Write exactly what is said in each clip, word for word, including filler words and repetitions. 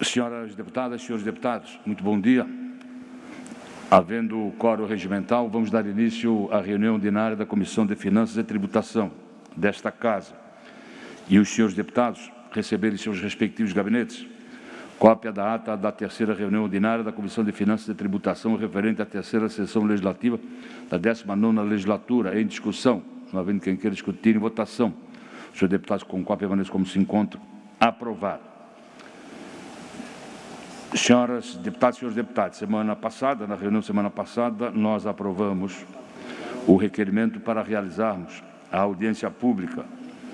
Senhoras deputadas, senhores deputados, muito bom dia. Havendo quórum regimental, vamos dar início à reunião ordinária da Comissão de Finanças e Tributação desta Casa. E os senhores deputados receberem seus respectivos gabinetes cópia da ata da terceira reunião ordinária da Comissão de Finanças e Tributação referente à terceira sessão legislativa da décima nona legislatura, em discussão, não havendo quem queira discutir, em votação. Os senhores deputados com cópia permaneçam como se encontram. Aprovado. Senhoras deputadas e senhores deputados, semana passada, na reunião semana passada, nós aprovamos o requerimento para realizarmos a audiência pública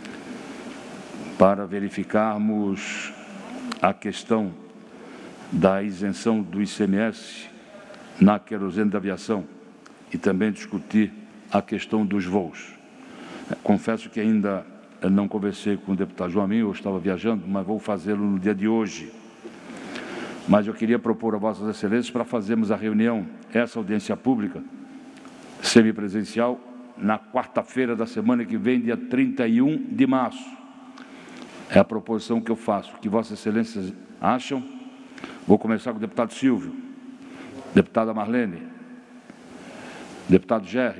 para verificarmos a questão da isenção do I C M S na querosene da aviação e também discutir a questão dos voos. Confesso que ainda não conversei com o deputado Joaquim, eu estava viajando, mas vou fazê-lo no dia de hoje. Mas eu queria propor a Vossas Excelências para fazermos a reunião, essa audiência pública, semipresencial, na quarta-feira da semana que vem, dia trinta e um de março. É a proposição que eu faço. O que Vossas Excelências acham? Vou começar com o deputado Silvio, deputada Marlene, deputado Gerry,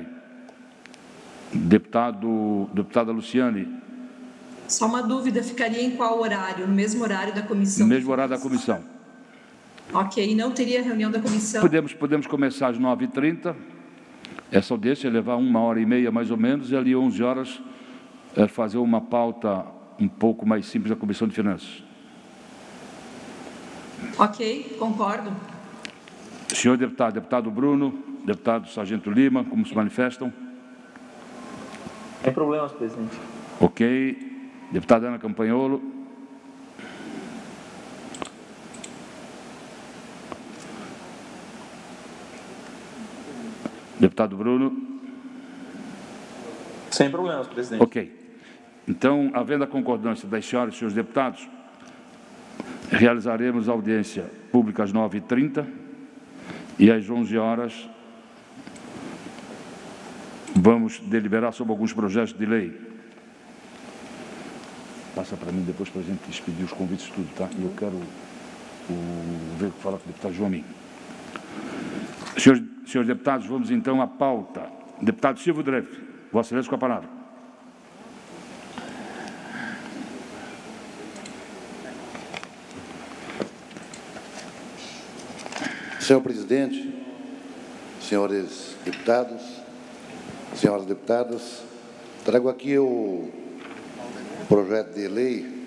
deputado, deputada Luciane. Só uma dúvida, ficaria em qual horário? No mesmo horário da comissão? No mesmo horário da comissão. Ok, não teria reunião da comissão? Podemos, podemos começar às nove e trinta, essa audiência levar uma hora e meia mais ou menos, e ali onze horas é, fazer uma pauta um pouco mais simples da Comissão de Finanças. Ok, concordo. Senhor deputado, deputado Bruno, deputado Sargento Lima, como se manifestam? Sem problemas, presidente. Ok. Deputada Ana Campanholo. Deputado Bruno. Sem problemas, presidente. Ok. Então, havendo a concordância das senhoras e senhores deputados, realizaremos a audiência pública às nove e trinta e às onze horas vamos deliberar sobre alguns projetos de lei. Passa para mim depois para a gente expedir os convites tudo, tá? E eu quero o, ver falar com o deputado Joaquim. Senhores, senhores deputados, vamos então à pauta. Deputado Silvio Dreve, Vossa Excelência com a palavra. Senhor presidente, senhores deputados, senhoras deputadas, trago aqui o projeto de lei,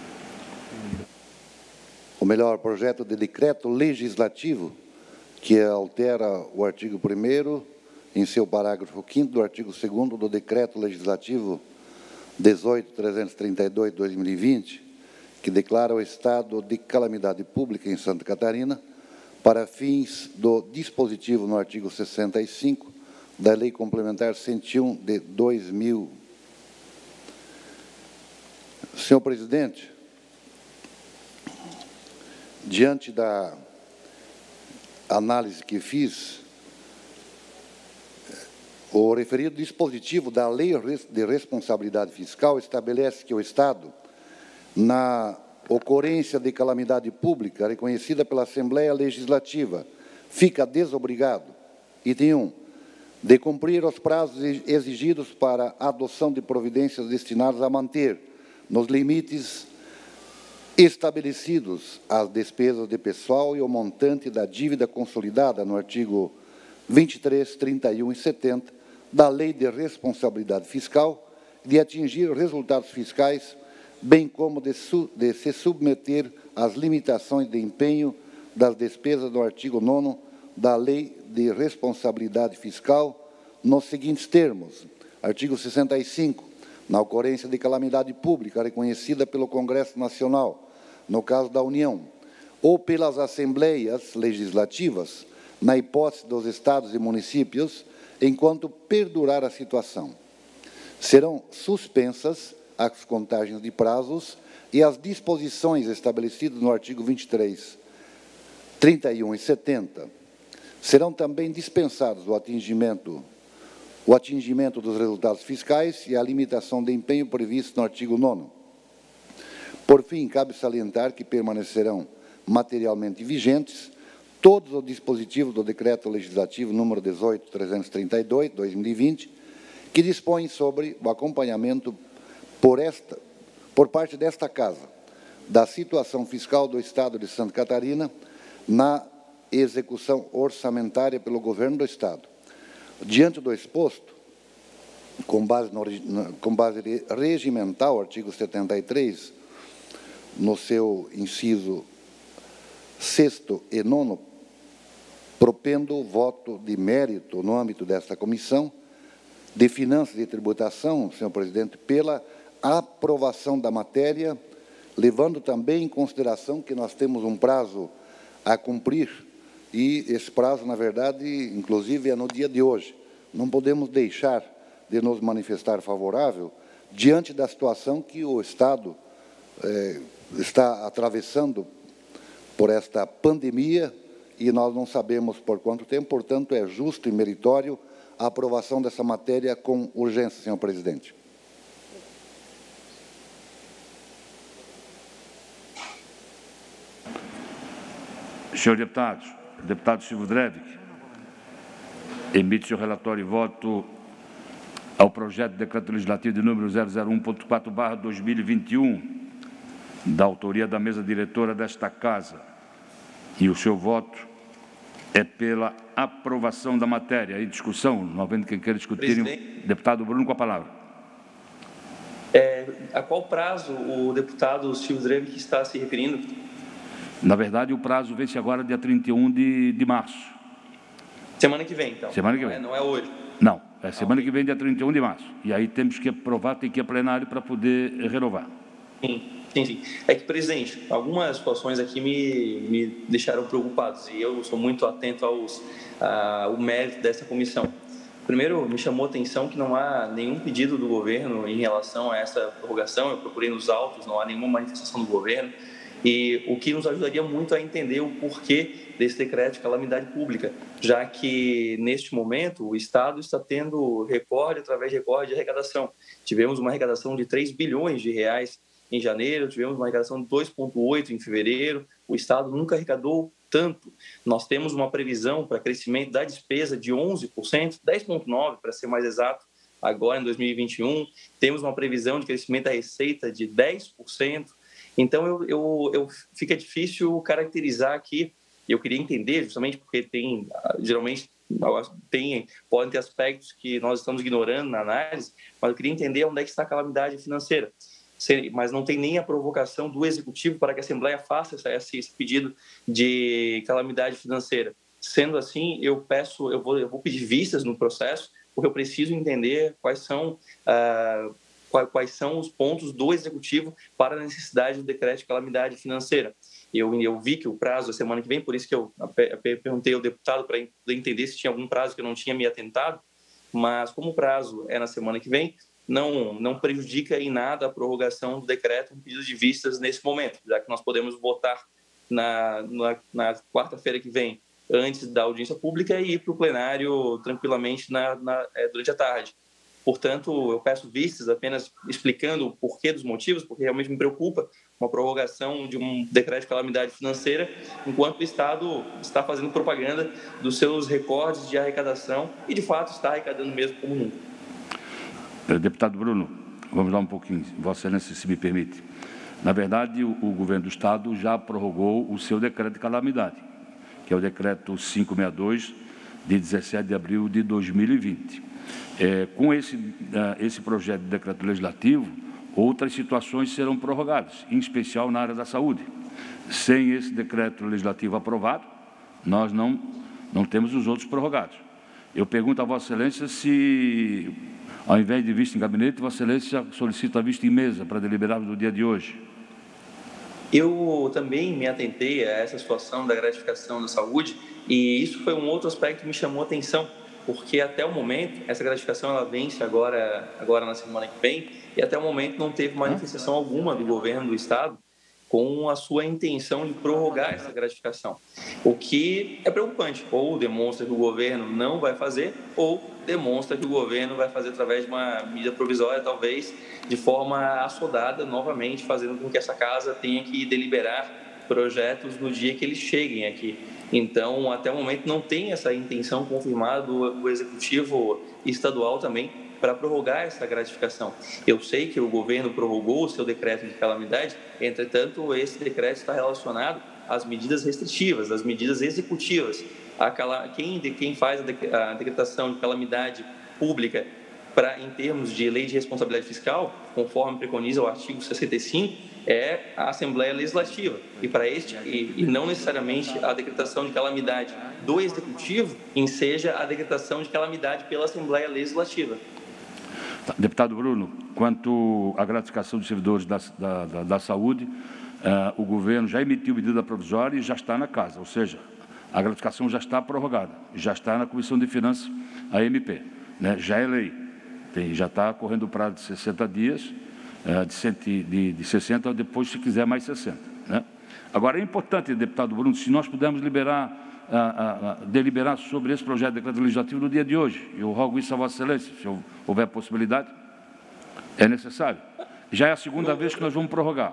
ou melhor, projeto de decreto legislativo que altera o artigo primeiro em seu parágrafo quinto do artigo segundo do decreto legislativo dezoito mil trezentos e trinta e dois de dois mil e vinte, que declara o estado de calamidade pública em Santa Catarina para fins do dispositivo no artigo sessenta e cinco da Lei Complementar cento e um de dois mil. Senhor presidente, diante da análise que fiz, o referido dispositivo da Lei de Responsabilidade Fiscal estabelece que o Estado, na ocorrência de calamidade pública reconhecida pela Assembleia Legislativa, fica desobrigado, item um, de cumprir os prazos exigidos para a adoção de providências destinadas a manter, nos limites estabelecidos, as despesas de pessoal e o montante da dívida consolidada no artigo vinte e três, trinta e um e setenta da Lei de Responsabilidade Fiscal, de atingir resultados fiscais, bem como de, su de se submeter às limitações de empenho das despesas do artigo nono da Lei de Responsabilidade Fiscal, nos seguintes termos. Artigo sessenta e cinco. Na ocorrência de calamidade pública reconhecida pelo Congresso Nacional, no caso da União, ou pelas Assembleias Legislativas, na hipótese dos Estados e municípios, enquanto perdurar a situação, serão suspensas as contagens de prazos e as disposições estabelecidas no artigo vinte e três, trinta e um e setenta. Serão também dispensados o atingimento, o atingimento dos resultados fiscais e a limitação de empenho previsto no artigo nono. Por fim, cabe salientar que permanecerão materialmente vigentes, todos os dispositivos do Decreto Legislativo número dezoito mil trezentos e trinta e dois, dois mil e vinte, que dispõe sobre o acompanhamento por, esta, por parte desta Casa da situação fiscal do Estado de Santa Catarina na execução orçamentária pelo Governo do Estado. Diante do exposto, com base, no, com base regimental, artigo setenta e três, no seu inciso sexto e nono, propendo o voto de mérito no âmbito desta comissão de Finanças e Tributação, senhor presidente, pela aprovação da matéria, levando também em consideração que nós temos um prazo a cumprir, e esse prazo, na verdade, inclusive, é no dia de hoje. Não podemos deixar de nos manifestar favorável diante da situação que o Estado eh, está atravessando por esta pandemia, e nós não sabemos por quanto tempo, portanto, é justo e meritório a aprovação dessa matéria com urgência, senhor presidente. Senhores deputados, deputado Silvio Drevic, emite seu relatório e voto ao projeto de decreto legislativo de número zero zero um ponto quatro barra dois mil e vinte e um, da autoria da mesa diretora desta Casa. E o seu voto é pela aprovação da matéria. Em discussão, não havendo quem queira discutir. Presidente. Deputado Bruno, com a palavra. É, a qual prazo o deputado Silvio Drevic está se referindo? Na verdade, o prazo vence agora dia trinta e um de, de março. Semana que vem, então. Semana que não vem. É, não é hoje. Não, é semana que vem, dia trinta e um de março. E aí temos que aprovar, tem que ir a plenário para poder renovar. Sim, sim, sim. É que, presidente, algumas situações aqui me, me deixaram preocupados, e eu sou muito atento aos, a, ao mérito dessa comissão. Primeiro, me chamou a atenção que não há nenhum pedido do governo em relação a essa prorrogação. Eu procurei nos autos, não há nenhuma manifestação do governo. E o que nos ajudaria muito a entender o porquê desse decreto de calamidade pública, já que, neste momento, o Estado está tendo recorde através de recorde de arrecadação. Tivemos uma arrecadação de três bilhões de reais em janeiro, tivemos uma arrecadação de dois vírgula oito em fevereiro, o Estado nunca arrecadou tanto. Nós temos uma previsão para crescimento da despesa de onze por cento, dez vírgula nove por cento para ser mais exato, agora em dois mil e vinte e um, temos uma previsão de crescimento da receita de dez por cento. Então, eu, eu, eu, fica difícil caracterizar aqui, eu queria entender, justamente porque tem, geralmente, tem, podem ter aspectos que nós estamos ignorando na análise, mas eu queria entender onde é que está a calamidade financeira. Mas não tem nem a provocação do Executivo para que a Assembleia faça esse, esse pedido de calamidade financeira. Sendo assim, eu peço, eu vou, eu vou pedir vistas no processo, porque eu preciso entender quais são... Uh, quais são os pontos do Executivo para a necessidade do decreto de calamidade financeira. Eu, eu vi que o prazo é semana que vem, por isso que eu perguntei ao deputado para entender se tinha algum prazo que eu não tinha me atentado, mas como o prazo é na semana que vem, não, não prejudica em nada a prorrogação do decreto com pedido de vistas nesse momento, já que nós podemos votar na, na, na quarta-feira que vem, antes da audiência pública, e ir para o plenário tranquilamente na, na, durante a tarde. Portanto, eu peço vistas apenas explicando o porquê dos motivos, porque realmente me preocupa uma prorrogação de um decreto de calamidade financeira, enquanto o Estado está fazendo propaganda dos seus recordes de arrecadação e, de fato, está arrecadando mesmo como nunca. Deputado Bruno, vamos lá um pouquinho, Vossa Excelência, se me permite. Na verdade, o, o Governo do Estado já prorrogou o seu decreto de calamidade, que é o decreto quinhentos e sessenta e dois, de dezessete de abril de dois mil e vinte. É, com esse, uh, esse projeto de decreto legislativo, outras situações serão prorrogadas, em especial na área da saúde. Sem esse decreto legislativo aprovado, nós não, não temos os outros prorrogados. Eu pergunto a Vossa Excelência se, ao invés de vista em gabinete, Vossa Excelência solicita a vista em mesa para deliberarmos no dia de hoje. Eu também me atentei a essa situação da gratificação da saúde, e isso foi um outro aspecto que me chamou a atenção, porque até o momento, essa gratificação ela vence agora, agora na semana que vem, e até o momento não teve manifestação alguma do governo do Estado com a sua intenção de prorrogar essa gratificação. O que é preocupante, ou demonstra que o governo não vai fazer, ou demonstra que o governo vai fazer através de uma medida provisória, talvez de forma assodada, novamente, fazendo com que essa casa tenha que deliberar projetos no dia que eles cheguem aqui. Então, até o momento, não tem essa intenção confirmada do, do Executivo Estadual também para prorrogar essa gratificação. Eu sei que o governo prorrogou o seu decreto de calamidade, entretanto, esse decreto está relacionado às medidas restritivas, às medidas executivas. A cala... quem, quem faz a, de... a decretação de calamidade pública pra, em termos de lei de responsabilidade fiscal, conforme preconiza o artigo sessenta e cinco, é a Assembleia Legislativa. E para este, e, e não necessariamente a decretação de calamidade do Executivo, enseja a decretação de calamidade pela Assembleia Legislativa. Deputado Bruno, quanto à gratificação dos servidores da, da, da, da saúde, uh, o governo já emitiu medida provisória e já está na casa, ou seja, a gratificação já está prorrogada, já está na Comissão de Finanças, a M P, né? Já é lei, tem, já está correndo o prazo de sessenta dias, uh, de, cento, de, de sessenta, depois, se quiser, mais sessenta. Né? Agora, é importante, deputado Bruno, se nós pudermos liberar A, a, a deliberar sobre esse projeto de decreto legislativo no dia de hoje. Eu rogo isso a Vossa Excelência, se houver possibilidade, é necessário. Já é a segunda vez que nós vamos prorrogar.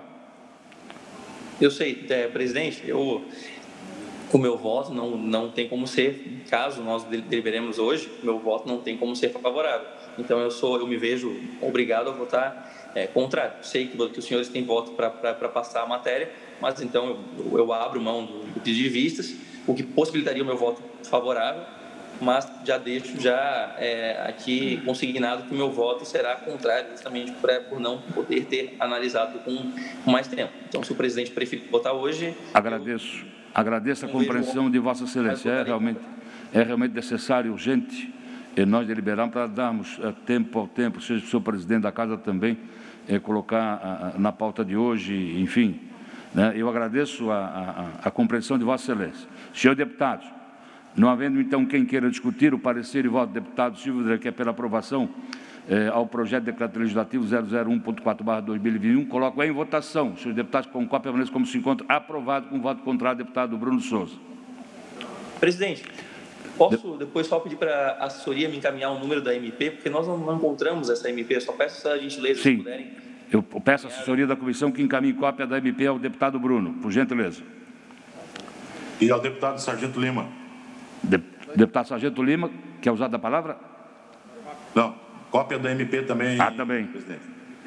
Eu sei, é, presidente, eu, o meu voto não, não tem como ser, caso nós deliberemos hoje, o meu voto não tem como ser favorável. Então, eu, sou, eu me vejo obrigado a votar é, contrário. Sei que, que os senhores têm voto para passar a matéria, mas então eu, eu abro mão do, do pedido de vistas, o que possibilitaria o meu voto favorável, mas já deixo já é, aqui consignado que o meu voto será contrário, justamente pra, por não poder ter analisado com, com mais tempo. Então, se o presidente preferir votar hoje... Agradeço, eu, agradeço a compreensão de Vossa Excelência. É realmente, é realmente necessário, urgente, e nós deliberarmos para darmos é, tempo ao tempo, seja o senhor presidente da Casa também, é, colocar a, a, na pauta de hoje, enfim... Eu agradeço a, a, a compreensão de Vossa Excelência. Senhores deputados, não havendo então quem queira discutir o parecer e voto do deputado Silvio, que é pela aprovação eh, ao projeto de decreto legislativo zero zero um ponto quatro barra dois mil e vinte e um, coloco em votação. Senhores deputados, com cópia permaneçam como se encontra, aprovado com voto contrário do deputado Bruno Souza. Presidente, posso depois só pedir para a assessoria me encaminhar o número da M P, porque nós não, não encontramos essa M P, eu só peço essa gentileza, se puderem. Eu peço à assessoria da comissão que encaminhe cópia da M P ao deputado Bruno, por gentileza. E ao deputado Sargento Lima. De, deputado Sargento Lima, quer usar da palavra? Não, cópia da M P também. Ah, também. Presidente.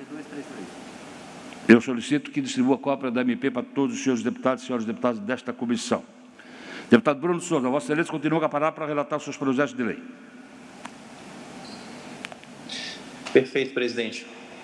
Eu solicito que distribua a cópia da M P para todos os senhores deputados e senhores deputados desta comissão. Deputado Bruno Souza, Vossa Excelência continua a parar para relatar os seus projetos de lei. Perfeito, presidente.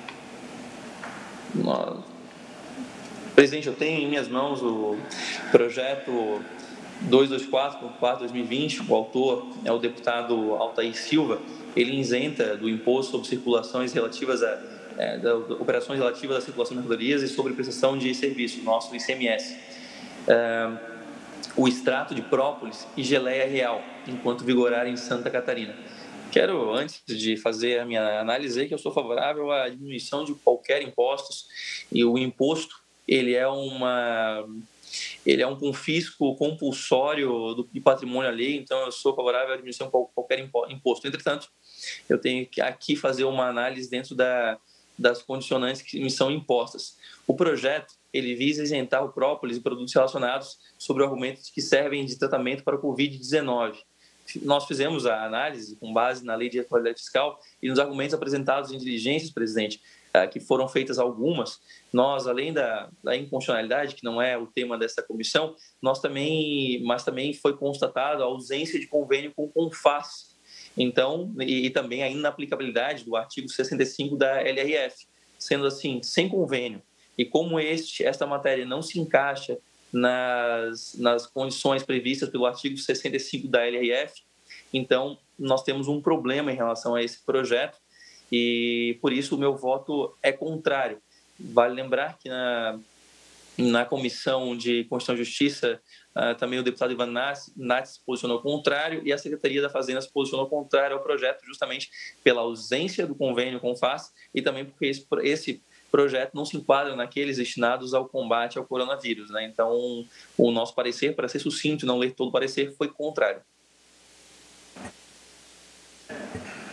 Nós... Presidente, eu tenho em minhas mãos o projeto duzentos e vinte e quatro ponto quatro barra dois mil e vinte, o autor é o deputado Altair Silva. Ele isenta do imposto sobre circulações relativas a é, da, da, operações relativas à circulação de mercadorias e sobre prestação de serviço, nosso I C M S. É, o extrato de própolis e geleia real, enquanto vigorar em Santa Catarina. Quero, antes de fazer a minha análise, que eu sou favorável à diminuição de qualquer impostos, e o imposto ele é, uma, ele é um confisco compulsório do, de patrimônio alheio, então eu sou favorável à diminuição de qualquer imposto. Entretanto, eu tenho que aqui fazer uma análise dentro da, das condicionantes que me são impostas. O projeto ele visa isentar o própolis e produtos relacionados sobre argumentos que servem de tratamento para o covid dezenove. Nós fizemos a análise com base na lei de responsabilidade fiscal e nos argumentos apresentados em diligências, presidente, que foram feitas algumas, nós, além da, da inconstitucionalidade, que não é o tema dessa comissão, nós também, mas também foi constatada a ausência de convênio com o CONFAS, então, e, e também a inaplicabilidade do artigo sessenta e cinco da L R F, sendo assim, sem convênio, e como este, esta matéria não se encaixa Nas, nas condições previstas pelo artigo sessenta e cinco da L R F, então nós temos um problema em relação a esse projeto e por isso o meu voto é contrário. Vale lembrar que na, na Comissão de Constituição e Justiça uh, também o deputado Ivan Nats se posicionou contrário e a Secretaria da Fazenda se posicionou contrário ao projeto justamente pela ausência do convênio com o CONFAS e também porque esse, esse projeto não se enquadra naqueles destinados ao combate ao coronavírus, né? Então, o nosso parecer, para ser sucinto e não ler todo o parecer, foi contrário.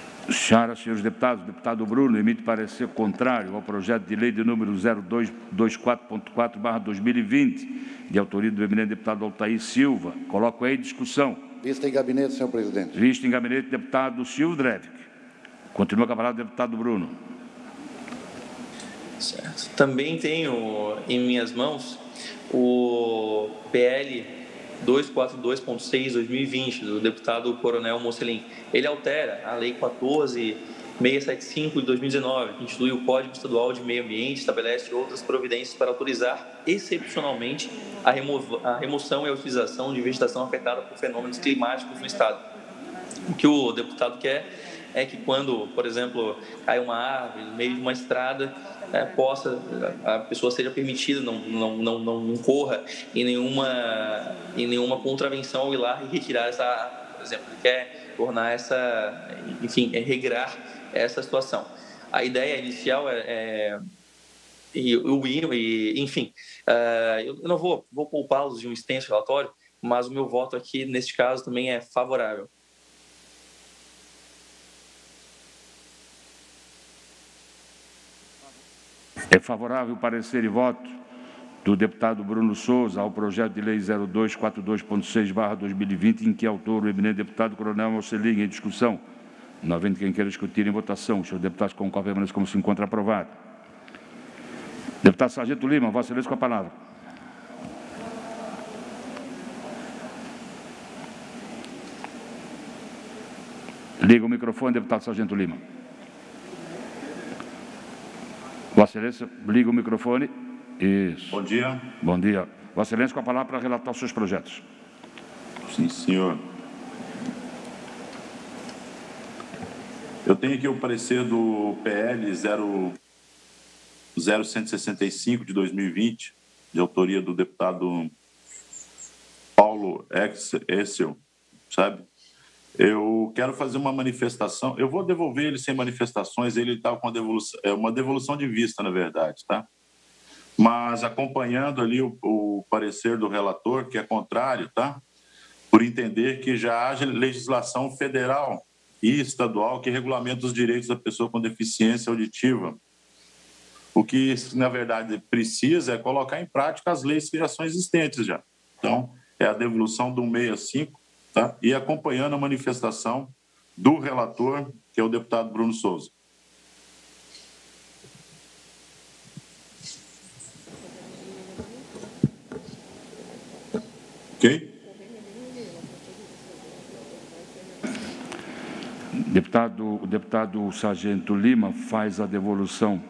Senhoras e senhores deputados, o deputado Bruno emite parecer contrário ao projeto de lei de número zero dois dois quatro ponto quatro barra dois mil e vinte, de autoria do eminente deputado Altair Silva. Coloco aí em discussão. Vista em gabinete, senhor presidente. Vista em gabinete, deputado Silvio Drevic. Continua com a palavra, deputado Bruno. Certo. Também tenho em minhas mãos o P L duzentos e quarenta e dois ponto seis barra dois mil e vinte, do deputado Coronel Mocelin. Ele altera a Lei quatorze mil seiscentos e setenta e cinco de dois mil e dezenove, que institui o Código Estadual de Meio Ambiente, estabelece outras providências para autorizar, excepcionalmente, a, remo a remoção e a utilização de vegetação afetada por fenômenos climáticos no Estado. O que o deputado quer é que quando, por exemplo, cai uma árvore no meio de uma estrada, é, possa, a pessoa seja permitida, não, não, não, não incorra em nenhuma, em nenhuma contravenção ao ir lá e retirar essa árvore, por exemplo. Ele quer tornar essa, enfim, é regrar essa situação. A ideia inicial é, é e, e, enfim, uh, eu não vou, vou poupá-los de um extenso relatório, mas o meu voto aqui, neste caso, também é favorável. É favorável o parecer e voto do deputado Bruno Souza ao projeto de lei zero dois quatro dois ponto seis barra dois mil e vinte, em que é autor o eminente deputado Coronel Mocelin. Em discussão. Não havendo quem queira discutir em votação, os senhores deputados concordam permaneçam como se encontra aprovado. Deputado Sargento Lima, Vossa Excelência com a palavra. Liga o microfone, deputado Sargento Lima. Vossa Excelência, liga o microfone. Isso. Bom dia. Bom dia. Vossa Excelência com a palavra para relatar os seus projetos. Sim, senhor. Eu tenho aqui o parecer do P L zero cento e sessenta e cinco de dois mil e vinte, de autoria do deputado Paulo Excel, sabe? Eu quero fazer uma manifestação, eu vou devolver ele sem manifestações, ele está com uma devolução, é uma devolução de vista, na verdade, tá? Mas acompanhando ali o, o parecer do relator, que é contrário, tá? Por entender que já haja legislação federal e estadual que regulamenta os direitos da pessoa com deficiência auditiva. O que, na verdade, precisa é colocar em prática as leis que já são existentes já. Então, é a devolução do cento e sessenta e cinco, tá? E acompanhando a manifestação do relator, que é o deputado Bruno Souza. Ok? Deputado, o deputado Sargento Lima faz a devolução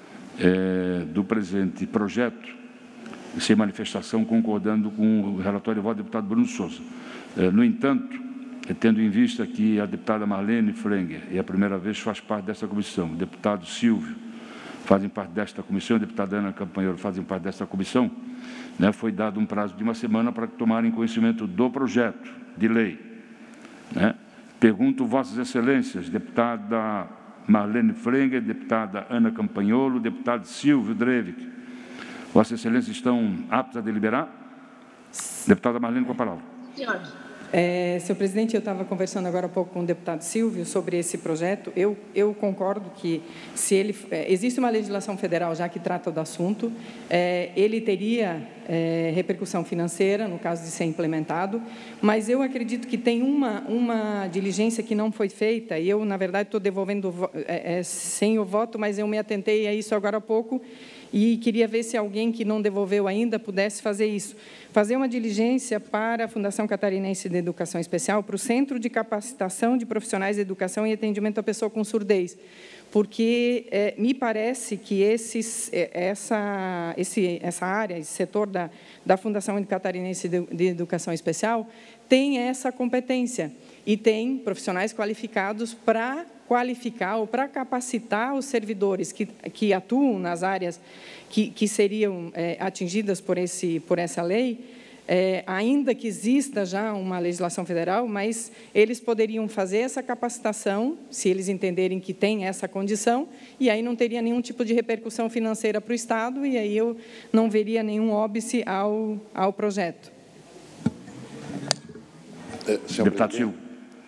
é, do presente projeto, sem manifestação, concordando com o relatório de voto do deputado Bruno Souza. É, no entanto, tendo em vista que a deputada Marlene Frenger, e a primeira vez faz parte dessa comissão, o deputado Silvio fazem parte desta comissão, a deputada Ana Campanheiro fazem parte desta comissão, né, foi dado um prazo de uma semana para tomarem conhecimento do projeto de lei, né? Pergunto, Vossas Excelências, deputada Marlene Frenger, deputada Ana Campanholo, deputado Silvio Drevic, Vossas Excelências estão aptos a deliberar? Deputada Marlene, com a palavra. Senhor. É, senhor presidente, eu estava conversando agora há pouco com o deputado Silvio sobre esse projeto. Eu, eu concordo que, se ele é, existe uma legislação federal já que trata do assunto, é, ele teria é, repercussão financeira no caso de ser implementado, mas eu acredito que tem uma, uma diligência que não foi feita, e eu, na verdade, estou devolvendo é, é, sem o voto, mas eu me atentei a isso agora há pouco, e queria ver se alguém que não devolveu ainda pudesse fazer isso. Fazer uma diligência para a Fundação Catarinense de Educação Especial, para o Centro de Capacitação de Profissionais de Educação e Atendimento à Pessoa com Surdez, porque é, me parece que esses, essa, esse, essa área, esse setor da, da Fundação Catarinense de, de Educação Especial tem essa competência e tem profissionais qualificados para qualificar ou para capacitar os servidores que, que atuam nas áreas que, que seriam é, atingidas por, esse, por essa lei, é, ainda que exista já uma legislação federal, mas eles poderiam fazer essa capacitação, se eles entenderem que tem essa condição, e aí não teria nenhum tipo de repercussão financeira para o Estado, e aí eu não veria nenhum óbice ao, ao projeto. É, deputado Silvio.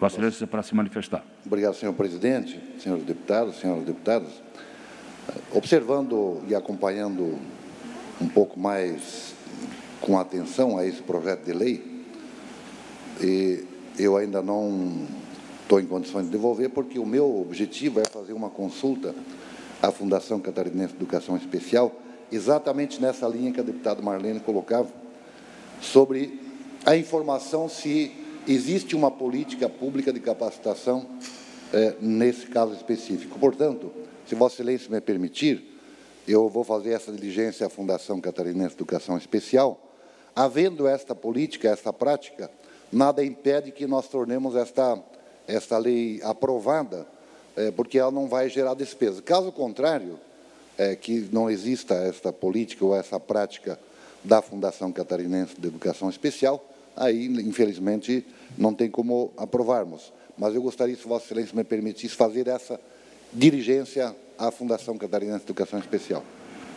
Vossa Excelência, para se manifestar. Obrigado, senhor presidente, senhores deputados, senhoras deputadas. Observando e acompanhando um pouco mais com atenção a esse projeto de lei, e eu ainda não estou em condições de devolver, porque o meu objetivo é fazer uma consulta à Fundação Catarinense de Educação Especial, exatamente nessa linha que a deputada Marlene colocava, sobre a informação se existe uma política pública de capacitação eh, nesse caso específico. Portanto, se Vossa Excelência me permitir, eu vou fazer essa diligência à Fundação Catarinense de Educação Especial. Havendo esta política, esta prática, nada impede que nós tornemos esta, esta lei aprovada, eh, porque ela não vai gerar despesa. Caso contrário, eh, que não exista esta política ou essa prática da Fundação Catarinense de Educação Especial, aí, infelizmente, não tem como aprovarmos. Mas eu gostaria, se Vossa Excelência me permitisse, fazer essa diligência à Fundação Catarinense de Educação Especial.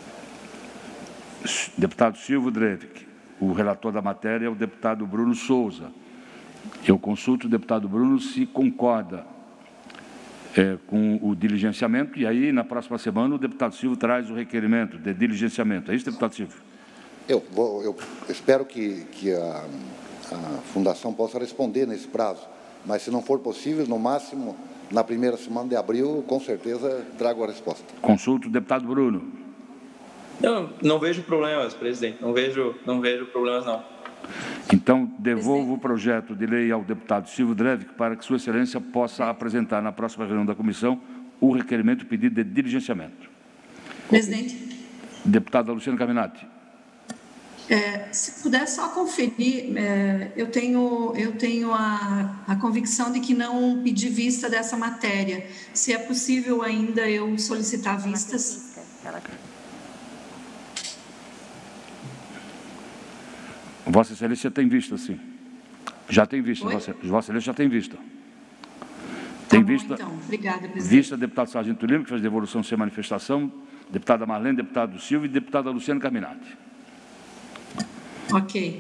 Deputado Silvio Drevik, o relator da matéria é o deputado Bruno Souza. Eu consulto o deputado Bruno se concorda é, com o diligenciamento, e aí, na próxima semana, o deputado Silvio traz o requerimento de diligenciamento. É isso, deputado Silvio? Eu, vou, eu espero que, que a, a Fundação possa responder nesse prazo, mas, se não for possível, no máximo, na primeira semana de abril, com certeza, trago a resposta. Consulto o deputado Bruno. Eu não vejo problemas, presidente. Não vejo, não vejo problemas, não. Então, devolvo o projeto de lei ao deputado Silvio Drevik para que Sua Excelência possa apresentar na próxima reunião da comissão o requerimento pedido de diligenciamento. Presidente. Deputada Luciana Carminati. É, se puder só conferir, é, eu tenho, eu tenho a, a convicção de que não pedi vista dessa matéria. Se é possível ainda eu solicitar vistas. Vossa Excelência tem vista, sim. Já tem vista, Vossa, Vossa Excelência já tem vista. Tem tá bom, vista. Então. Obrigada, presidente. Vista, deputado Sargento Lima, que fez devolução sem manifestação, deputada Marlene, deputado Silvio e deputada Luciana Carminati. Ok.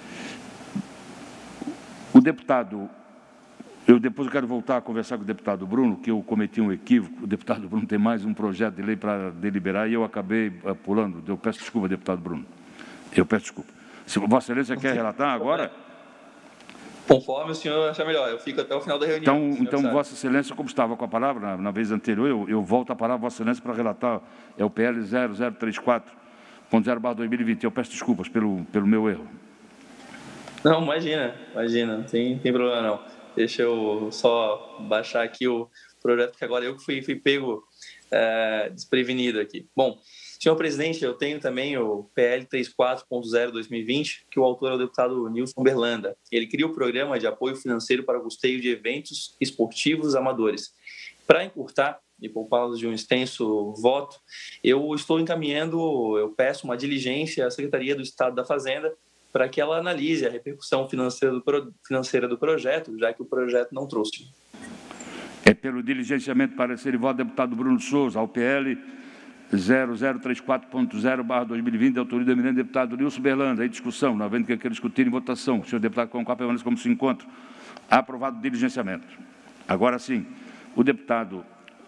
O deputado, eu depois eu quero voltar a conversar com o deputado Bruno, que eu cometi um equívoco. O deputado Bruno tem mais um projeto de lei para deliberar e eu acabei uh, pulando. Eu peço desculpa, deputado Bruno. Eu peço desculpa. Se Vossa Excelência quer relatar agora? Conforme o senhor achar melhor, eu fico até o final da reunião. Então, então Vossa Excelência, como estava com a palavra na, na vez anterior, eu, eu volto a palavra a Vossa Excelência para relatar, é o P L zero zero três quatro ponto zero barra dois mil e vinte. Eu peço desculpas pelo, pelo meu erro. Não, imagina, imagina, não tem, tem problema não. Deixa eu só baixar aqui o projeto, que agora eu fui, fui pego é, desprevenido aqui. Bom, senhor presidente, eu tenho também o P L trinta e quatro ponto zero barra dois mil e vinte, que o autor é o deputado Nilson Berlanda. Ele cria o programa de apoio financeiro para o custeio de eventos esportivos amadores. Para encurtar e poupá-los de um extenso voto, eu estou encaminhando, eu peço uma diligência à Secretaria do Estado da Fazenda para que ela analise a repercussão financeira do, pro, financeira do projeto, já que o projeto não trouxe. É pelo diligenciamento parecer e voto do deputado Bruno Souza, ao P L zero zero três quatro ponto zero barra dois mil e vinte, de autoria do eminente deputado Nilson Berlanda. Em discussão, não havendo que queira discutir em votação. O senhor deputado Concal permanece como se encontra. Aprovado o diligenciamento. Agora sim, o deputado,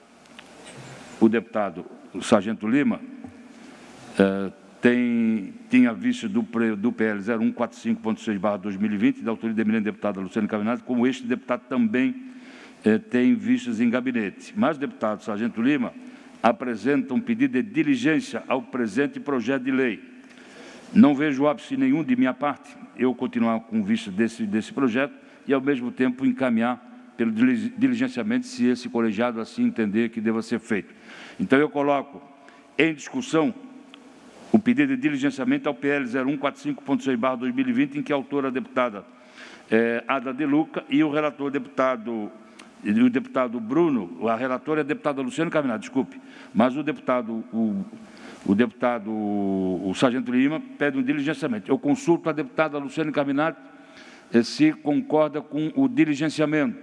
o deputado o Sargento Lima eh, tem, tinha visto do, do P L zero um quatro cinco ponto seis barra dois mil e vinte, da autoria do eminente deputado Luciano Carminati, como este deputado também eh, tem vistas em gabinete. Mas o deputado Sargento Lima apresenta um pedido de diligência ao presente projeto de lei. Não vejo ápice nenhum de minha parte eu continuar com vista desse, desse projeto e, ao mesmo tempo, encaminhar pelo diligenciamento, se esse colegiado assim entender que deva ser feito. Então, eu coloco em discussão o pedido de diligenciamento ao P L zero um quatro cinco ponto seis barra dois mil e vinte, em que a autora a deputada eh, Ada De Luca e o relator deputado o deputado Bruno, a relatora é a deputada Luciana Carminati, desculpe, mas o deputado, o, o deputado, o Sargento Lima, pede um diligenciamento. Eu consulto a deputada Luciana Carminati se concorda com o diligenciamento.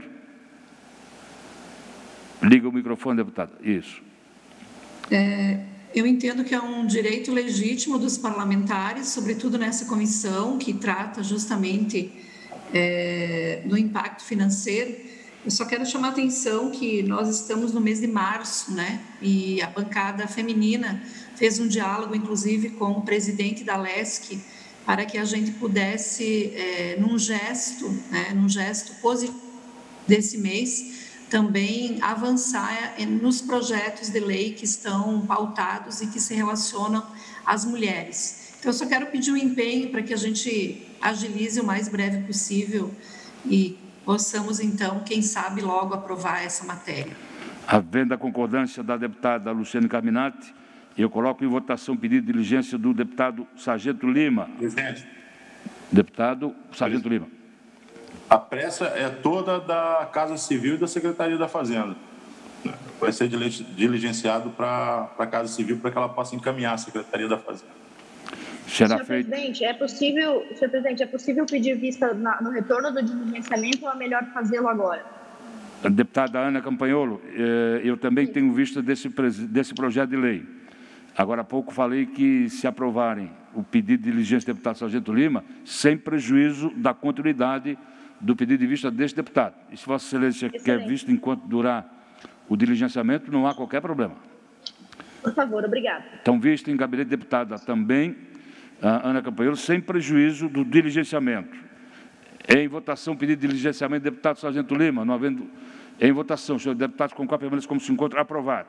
Liga o microfone, deputada. Isso. É, eu entendo que é um direito legítimo dos parlamentares, sobretudo nessa comissão que trata justamente é, do impacto financeiro. Eu só quero chamar a atenção que nós estamos no mês de março, né? E a bancada feminina fez um diálogo, inclusive, com o presidente da Lesc, para que a gente pudesse, é, num gesto, né, num gesto positivo desse mês, também avançar nos projetos de lei que estão pautados e que se relacionam às mulheres. Então, eu só quero pedir um empenho para que a gente agilize o mais breve possível e possamos, então, quem sabe, logo aprovar essa matéria. Havendo a concordância da deputada Luciane Carminati, eu coloco em votação o pedido de diligência do deputado Sargento Lima. Presidente. Deputado Sargento Lima. A pressa é toda da Casa Civil e da Secretaria da Fazenda. Vai ser diligenciado para a Casa Civil para que ela possa encaminhar a Secretaria da Fazenda. Será senhor feito... Presidente, é possível, senhor Presidente, é possível pedir vista na, no retorno do diligenciamento ou é melhor fazê-lo agora? A deputada Ana Campanholo, eh, eu também tenho vista desse, desse projeto de lei. Agora há pouco falei que se aprovarem o pedido de diligência do deputado Sargento Lima, sem prejuízo da continuidade do pedido de vista deste deputado. E se Vossa Excelência Excelente. quer visto enquanto durar o diligenciamento, não há qualquer problema. Por favor, obrigado. Então, visto em gabinete de deputada também, a Ana Campanholo, sem prejuízo do diligenciamento. Em votação, pedido de diligenciamento do deputado Sargento Lima, não havendo... Em votação, senhor deputado, com qual permanece como se encontra, aprovado.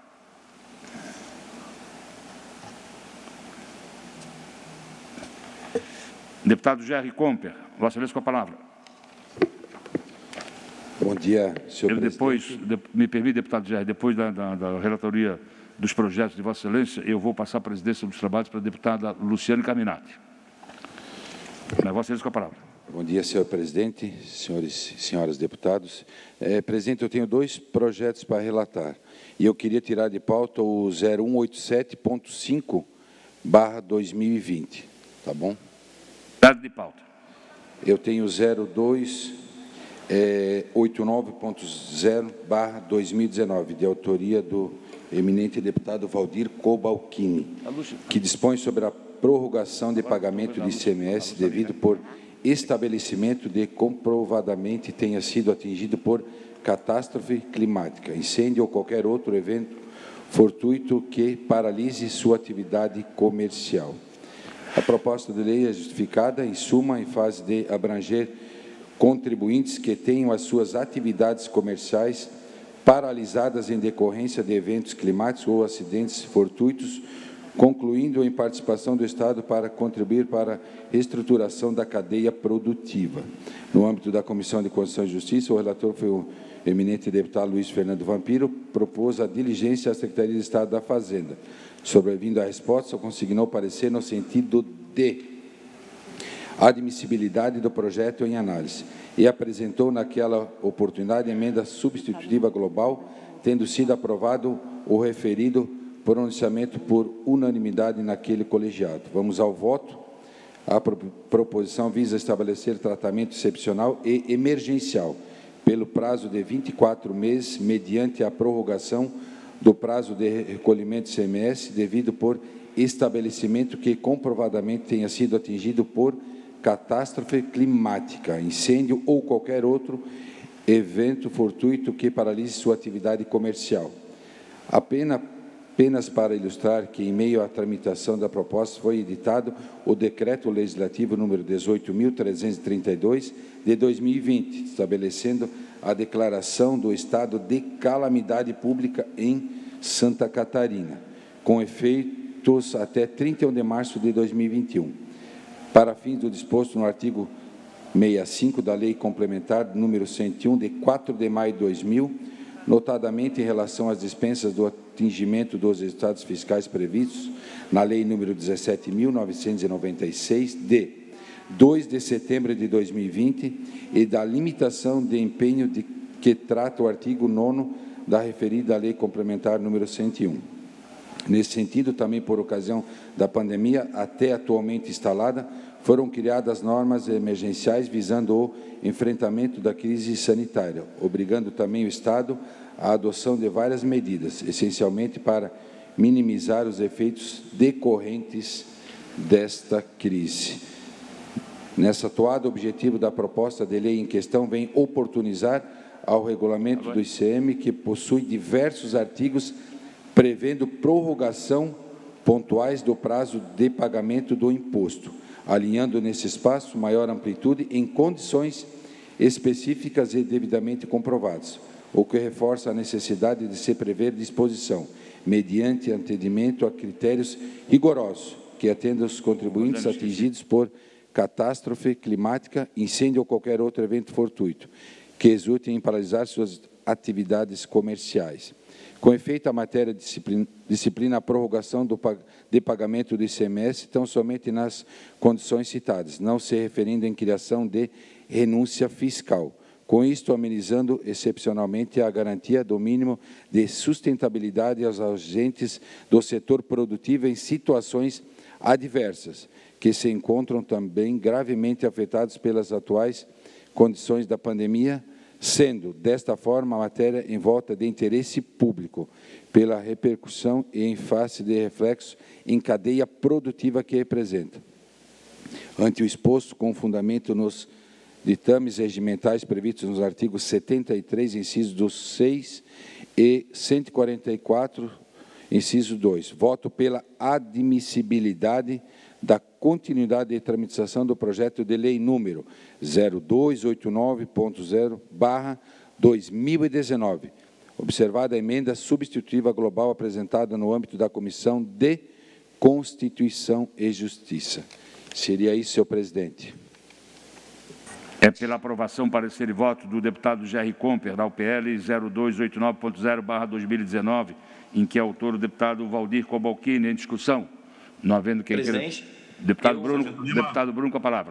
Deputado Jerry Comper, Vossa Excelência com a palavra. Bom dia, senhor Eu presidente. depois, de, me permite, deputado Jerry, depois da, da, da relatoria dos projetos de Vossa Excelência, eu vou passar a presidência dos trabalhos para a deputada Luciane Carminati. Mas Vossa Excelência com a palavra. Bom dia, senhor presidente, senhores e senhoras deputados. É, presidente, eu tenho dois projetos para relatar. E eu queria tirar de pauta o zero um oito sete ponto cinco barra dois mil e vinte. Tá bom? Dado de pauta. Eu tenho zero dois oito nove ponto zero barra dois mil e dezenove, de autoria do eminente deputado Valdir Cobalcini, que dispõe sobre a prorrogação de pagamento de I C M S devido por estabelecimento de comprovadamente tenha sido atingido por catástrofe climática, incêndio ou qualquer outro evento fortuito que paralise sua atividade comercial. A proposta de lei é justificada, em suma, em fase de abranger contribuintes que tenham as suas atividades comerciais paralisadas em decorrência de eventos climáticos ou acidentes fortuitos, concluindo em participação do Estado para contribuir para a reestruturação da cadeia produtiva. No âmbito da Comissão de Constituição e Justiça, o relator foi o eminente deputado Luiz Fernando Vampiro, propôs a diligência à Secretaria de Estado da Fazenda. Sobrevindo à resposta, consignou parecer no sentido de admissibilidade do projeto em análise e apresentou naquela oportunidade emenda substitutiva global, tendo sido aprovado o referido pronunciamento por unanimidade naquele colegiado. Vamos ao voto. A proposição visa estabelecer tratamento excepcional e emergencial pelo prazo de vinte e quatro meses, mediante a prorrogação do prazo de recolhimento I C M S devido por estabelecimento que comprovadamente tenha sido atingido por catástrofe climática, incêndio ou qualquer outro evento fortuito que paralise sua atividade comercial. Apenas Apenas para ilustrar que, em meio à tramitação da proposta, foi editado o Decreto Legislativo número dezoito mil trezentos e trinta e dois, de dois mil e vinte, estabelecendo a declaração do estado de calamidade pública em Santa Catarina, com efeitos até trinta e um de março de dois mil e vinte e um. Para fins do disposto no artigo sessenta e cinco da Lei Complementar número cento e um, de quatro de maio de dois mil, notadamente em relação às dispensas do atingimento dos resultados fiscais previstos na Lei número dezessete mil novecentos e noventa e seis, de dois de setembro de dois mil e vinte, e da limitação de empenho de que trata o artigo nono da referida Lei Complementar número cento e um. Nesse sentido, também por ocasião da pandemia, até atualmente instalada, foram criadas normas emergenciais visando o enfrentamento da crise sanitária, obrigando também o Estado à adoção de várias medidas, essencialmente para minimizar os efeitos decorrentes desta crise. Nessa toada, o objetivo da proposta de lei em questão vem oportunizar ao regulamento do I C M, que possui diversos artigos prevendo prorrogação pontuais do prazo de pagamento do imposto, alinhando nesse espaço maior amplitude em condições específicas e devidamente comprovadas, o que reforça a necessidade de se prever disposição, mediante atendimento a critérios rigorosos, que atendam os contribuintes atingidos por catástrofe climática, incêndio ou qualquer outro evento fortuito, que resulte em paralisar suas atividades comerciais. Com efeito, a matéria disciplina, disciplina a prorrogação do, de pagamento do I C M S tão somente nas condições citadas, não se referindo em criação de renúncia fiscal, com isto amenizando excepcionalmente a garantia do mínimo de sustentabilidade aos agentes do setor produtivo em situações adversas, que se encontram também gravemente afetados pelas atuais condições da pandemia, sendo, desta forma, a matéria em volta de interesse público, pela repercussão e em face de reflexo em cadeia produtiva que representa. Ante o exposto, com fundamento nos ditames regimentais previstos nos artigos setenta e três, inciso do seis, e cento e quarenta e quatro, inciso dois, voto pela admissibilidade da continuidade de tramitação do projeto de lei número zero dois oito nove ponto zero barra dois mil e dezenove, observada a emenda substitutiva global apresentada no âmbito da Comissão de Constituição e Justiça. Seria isso, senhor presidente. É pela aprovação, parecer e voto do deputado Jerry Comper, da U P L zero dois oito nove ponto zero barra dois mil e dezenove, em que é autor o deputado Valdir Cobalcini, em discussão. Não havendo quem Presidente, queira... Deputado eu, Bruno, deputado Bruno, com a palavra.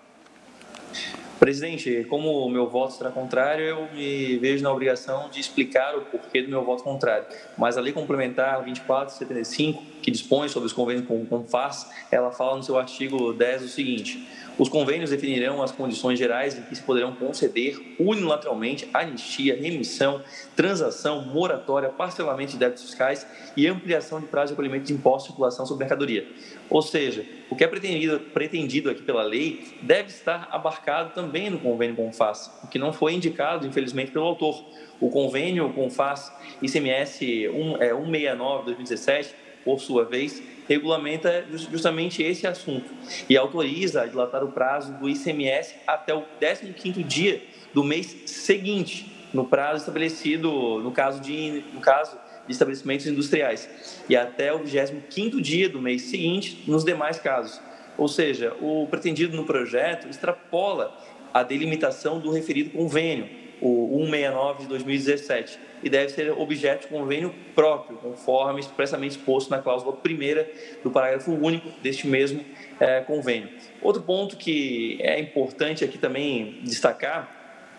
Presidente, como o meu voto será contrário, eu me vejo na obrigação de explicar o porquê do meu voto contrário. Mas a Lei Complementar vinte e quatro setenta e cinco, que dispõe sobre os convênios com o CONFAS, ela fala no seu artigo dez o seguinte: os convênios definirão as condições gerais em que se poderão conceder unilateralmente anistia, remissão, transação, moratória, parcelamento de débitos fiscais e ampliação de prazo de recolhimento de impostos de circulação sobre mercadoria. Ou seja, o que é pretendido, pretendido aqui pela lei deve estar abarcado também no convênio CONFAS, o que não foi indicado, infelizmente, pelo autor. O convênio CONFAS I C M S cento e sessenta e nove de dois mil e dezessete, por sua vez, regulamenta justamente esse assunto e autoriza a dilatar o prazo do I C M S até o décimo quinto dia do mês seguinte, no prazo estabelecido, no caso de, no caso de estabelecimentos industriais, e até o vigésimo quinto dia do mês seguinte, nos demais casos. Ou seja, o pretendido no projeto extrapola a delimitação do referido convênio, o cento e sessenta e nove de dois mil e dezessete, e deve ser objeto de convênio próprio, conforme expressamente exposto na cláusula primeira do parágrafo único deste mesmo é, convênio. Outro ponto que é importante aqui também destacar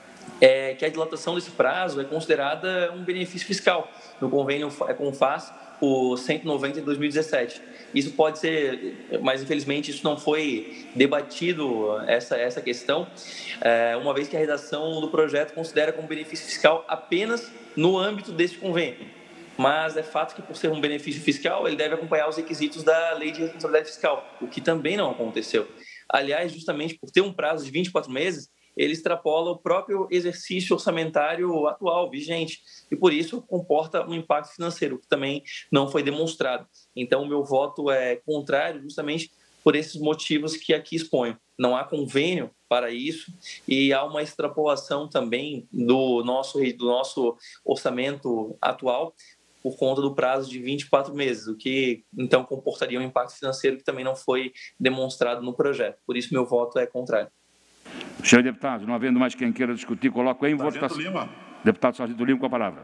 é que a dilatação desse prazo é considerada um benefício fiscal no convênio CONFAS, o cento e noventa de dois mil e dezessete. Isso pode ser, mas infelizmente isso não foi debatido, essa, essa questão, é, uma vez que a redação do projeto considera como benefício fiscal apenas no âmbito deste convênio. Mas é fato que, por ser um benefício fiscal, ele deve acompanhar os requisitos da Lei de Responsabilidade Fiscal, o que também não aconteceu. Aliás, justamente por ter um prazo de vinte e quatro meses, ele extrapola o próprio exercício orçamentário atual, vigente, e por isso comporta um impacto financeiro, que também não foi demonstrado. Então, o meu voto é contrário justamente por esses motivos que aqui exponho. Não há convênio para isso e há uma extrapolação também do nosso, do nosso orçamento atual por conta do prazo de vinte e quatro meses, o que então comportaria um impacto financeiro que também não foi demonstrado no projeto. Por isso, meu voto é contrário. Senhor deputado, não havendo mais quem queira discutir, coloco em Sargento votação. Lima. Deputado Sargento Lima, com a palavra.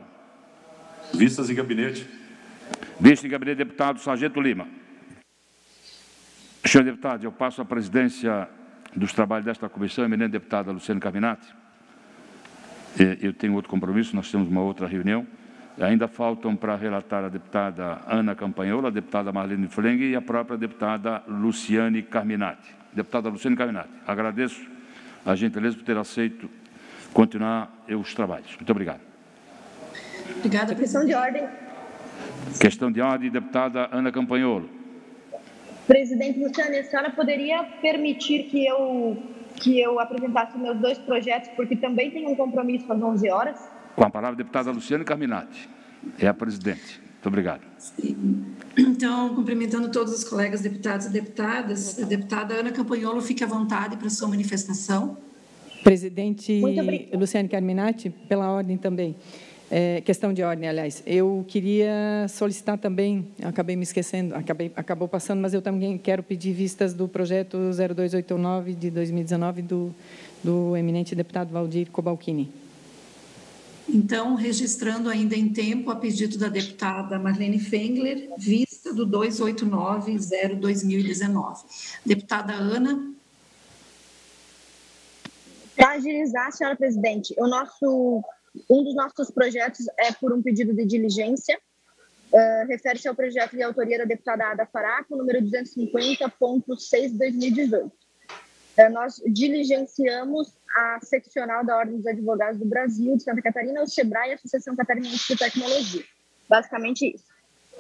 Vistas em gabinete. Vista em gabinete, deputado Sargento Lima. Senhor deputado, eu passo a presidência dos trabalhos desta comissão, eminente deputada Luciane Carminati. Eu tenho outro compromisso, nós temos uma outra reunião. Ainda faltam para relatar a deputada Ana Campanhola, a deputada Marlene Fleng e a própria deputada Luciane Carminati. Deputada Luciane Carminati, agradeço a gentileza por ter aceito continuar os trabalhos. Muito obrigado. Obrigada, Questão de ordem. Questão de ordem, deputada Ana Campanhola. Presidente Luciane, a senhora poderia permitir que eu que eu apresentasse meus dois projetos, porque também tenho um compromisso às onze horas. Com a palavra, a deputada Luciane Carminati. É a presidente. Muito obrigado. Então, cumprimentando todos os colegas deputados e deputadas, a deputada Ana Campanholo, fique à vontade para a sua manifestação. Presidente Luciane Carminati, pela ordem também. É, questão de ordem, aliás. Eu queria solicitar também, acabei me esquecendo, acabei, acabou passando, mas eu também quero pedir vistas do projeto zero dois oito nove de dois mil e dezenove do, do eminente deputado Valdir Cobalcini. Então, registrando ainda em tempo a pedido da deputada Marlene Fengler, vista do dois oito nove zero dois mil e dezenove. Deputada Ana. Para agilizar, senhora presidente, o nosso... Um dos nossos projetos é por um pedido de diligência, uh, refere-se ao projeto de autoria da deputada Ada Faraco, número duzentos e cinquenta ponto seis de dois mil e dezoito. Uh, nós diligenciamos a seccional da Ordem dos Advogados do Brasil, de Santa Catarina, o SEBRAE e a Associação Catarinense de Tecnologia. Basicamente isso.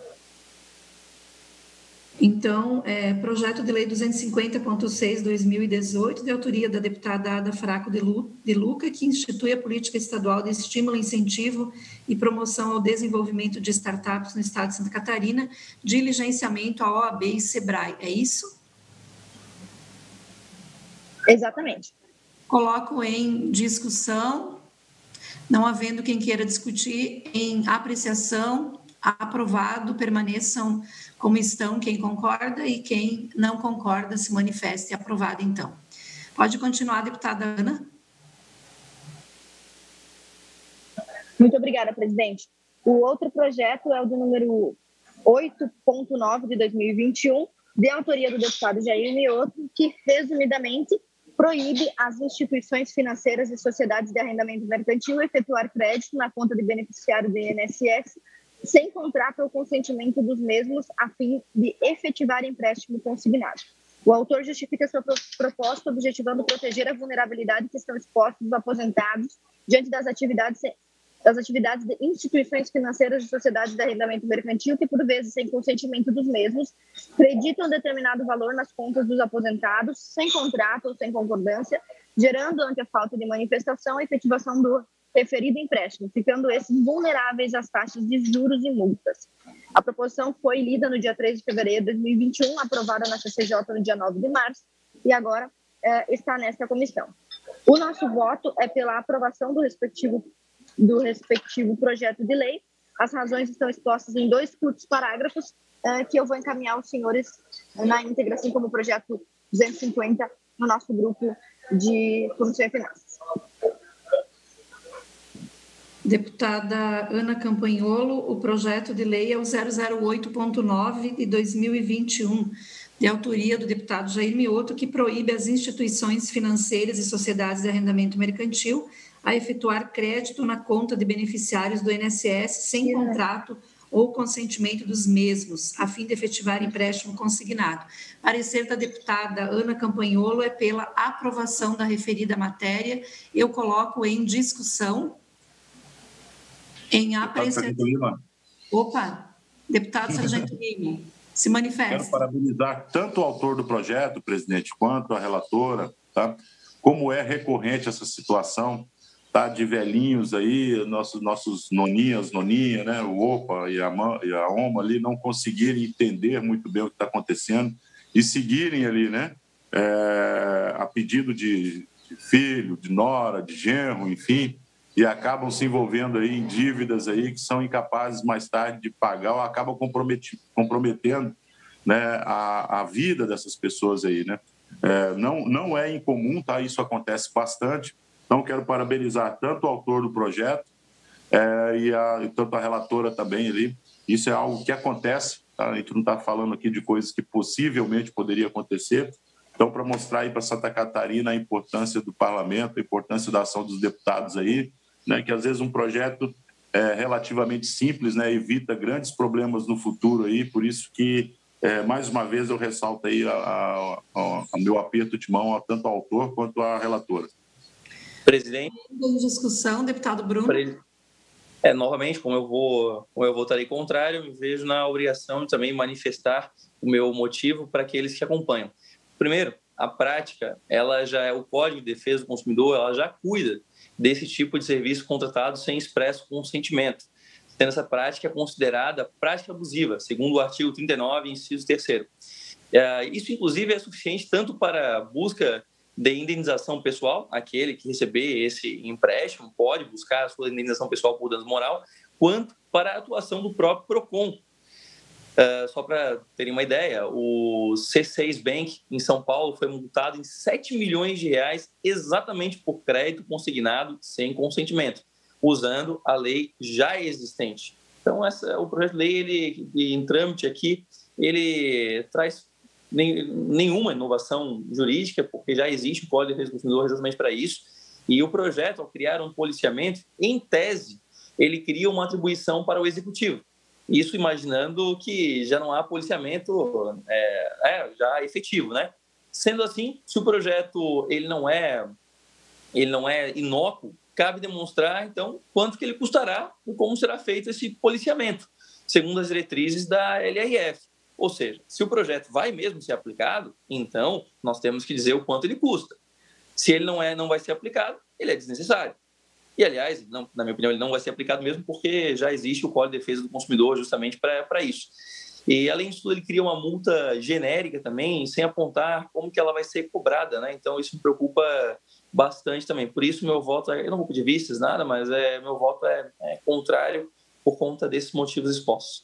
Então, é, projeto de lei duzentos e cinquenta ponto seis de dois mil e dezoito, de autoria da deputada Ada Faraco de, Lu, de Luca, que institui a política estadual de estímulo, incentivo e promoção ao desenvolvimento de startups no estado de Santa Catarina, diligenciamento à O A B e SEBRAE. É isso? Exatamente. Coloco em discussão, não havendo quem queira discutir, em apreciação, aprovado, permaneçam como estão, quem concorda, e quem não concorda se manifeste. Aprovado, então. Pode continuar, deputada Ana. Muito obrigada, presidente. O outro projeto é o do número oito ponto nove de dois mil e vinte e um, de autoria do deputado Jair Mioto, que, resumidamente, proíbe as instituições financeiras e sociedades de arrendamento mercantil efetuar crédito na conta de beneficiário do I N S S sem contrato ou consentimento dos mesmos, a fim de efetivar empréstimo consignado. O autor justifica sua proposta objetivando proteger a vulnerabilidade que estão expostos os aposentados diante das atividades, das atividades de instituições financeiras e sociedades de arrendamento mercantil que, por vezes, sem consentimento dos mesmos, creditam determinado valor nas contas dos aposentados, sem contrato ou sem concordância, gerando, ante a falta de manifestação, a efetivação do referido empréstimo, ficando esses vulneráveis às taxas de juros e multas. A proposição foi lida no dia três de fevereiro de dois mil e vinte e um, aprovada na C C J no dia nove de março, e agora eh, está nesta comissão. O nosso voto é pela aprovação do respectivo, do respectivo projeto de lei. As razões estão expostas em dois curtos parágrafos, eh, que eu vou encaminhar aos senhores na íntegra, assim como o projeto duzentos e cinquenta, no nosso grupo de Comissão de Finanças. Deputada Ana Campanholo, o projeto de lei é o zero zero oito ponto nove de dois mil e vinte e um, de autoria do deputado Jair Mioto, que proíbe as instituições financeiras e sociedades de arrendamento mercantil a efetuar crédito na conta de beneficiários do I N S S sem contrato ou consentimento dos mesmos, a fim de efetivar empréstimo consignado. Parecer da deputada Ana Campanholo é pela aprovação da referida matéria. Eu coloco em discussão. Em apreciação. Opa, deputado Sargento Lima, se manifesta. Quero parabenizar tanto o autor do projeto, presidente, quanto a relatora, tá? Como é recorrente essa situação, tá? De velhinhos aí, nossos, nossos noninhas, noninha, né? O Opa e a, e a Oma ali não conseguirem entender muito bem o que está acontecendo e seguirem ali, né? É, a pedido de, de filho, de nora, de genro, enfim, e acabam se envolvendo aí em dívidas aí que são incapazes mais tarde de pagar ou acabam comprometendo, né, a, a vida dessas pessoas aí, né? É, não, não é incomum, tá? Isso acontece bastante. Então, quero parabenizar tanto o autor do projeto é, e, a, e tanto a relatora também ali. Isso é algo que acontece, tá? A gente não está falando aqui de coisas que possivelmente poderia acontecer. Então, para mostrar aí para Santa Catarina a importância do parlamento, a importância da ação dos deputados aí, né, que às vezes um projeto é, relativamente simples, né, evita grandes problemas no futuro aí, por isso que, é, mais uma vez, eu ressalto aí a, a, a, a meu aperto de mão a tanto ao autor quanto à relatora. Presidente. Em discussão, deputado Bruno. É, novamente, como eu, vou, como eu votarei contrário, me vejo na obrigação de também manifestar o meu motivo para aqueles que acompanham. Primeiro, a prática, ela já é o Código de Defesa do Consumidor, ela já cuida desse tipo de serviço contratado sem expresso consentimento, tendo essa prática considerada prática abusiva, segundo o artigo trinta e nove, inciso terceiro. Isso, inclusive, é suficiente tanto para a busca de indenização pessoal, aquele que receber esse empréstimo pode buscar a sua indenização pessoal por dano moral, quanto para a atuação do próprio PROCON. Uh, só para terem uma ideia, o C seis Bank, em São Paulo, foi multado em sete milhões de reais exatamente por crédito consignado sem consentimento, usando a lei já existente. Então, essa, o projeto de lei, ele, em trâmite aqui, ele traz nem, nenhuma inovação jurídica, porque já existe o Código de Defesa do Consumidor exatamente para isso, e o projeto, ao criar um policiamento, em tese, ele cria uma atribuição para o Executivo. Isso imaginando que já não há policiamento é, é, já efetivo, né? Sendo assim, se o projeto ele não é, ele não é inócuo, cabe demonstrar, então, quanto que ele custará e como será feito esse policiamento, segundo as diretrizes da L R F. Ou seja, se o projeto vai mesmo ser aplicado, então nós temos que dizer o quanto ele custa. Se ele não, é, não vai ser aplicado, ele é desnecessário. E, aliás, não, na minha opinião, ele não vai ser aplicado mesmo porque já existe o Código de Defesa do Consumidor justamente para isso. E, além disso, ele cria uma multa genérica também, sem apontar como que ela vai ser cobrada, né? Então, isso me preocupa bastante também. Por isso, meu voto, é, eu não vou pedir vistas, nada, mas é, meu voto é, é contrário por conta desses motivos expostos.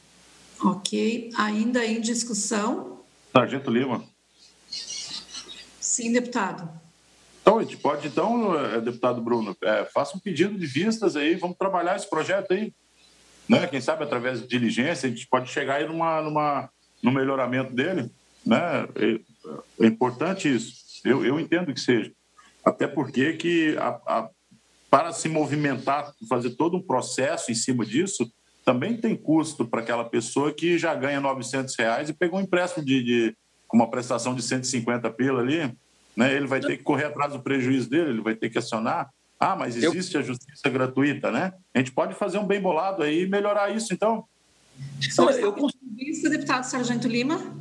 Ok. Ainda em discussão? Sargento Lima. Sim, deputado. Então, a gente pode, então, deputado Bruno, é, faça um pedido de vistas aí, vamos trabalhar esse projeto aí, né? Quem sabe, através de diligência, a gente pode chegar aí numa, numa, no melhoramento dele, né? É, é importante isso, eu, eu entendo que seja, até porque que a, a, para se movimentar, fazer todo um processo em cima disso, também tem custo para aquela pessoa que já ganha novecentos reais e pegou um empréstimo de, de uma prestação de cento e cinquenta pila ali, né? Ele vai ter que correr atrás do prejuízo dele, ele vai ter que acionar. Ah, mas existe eu... a justiça gratuita, né? A gente pode fazer um bem bolado aí e melhorar isso, então. Então, eu considero isso, deputado Sargento Lima.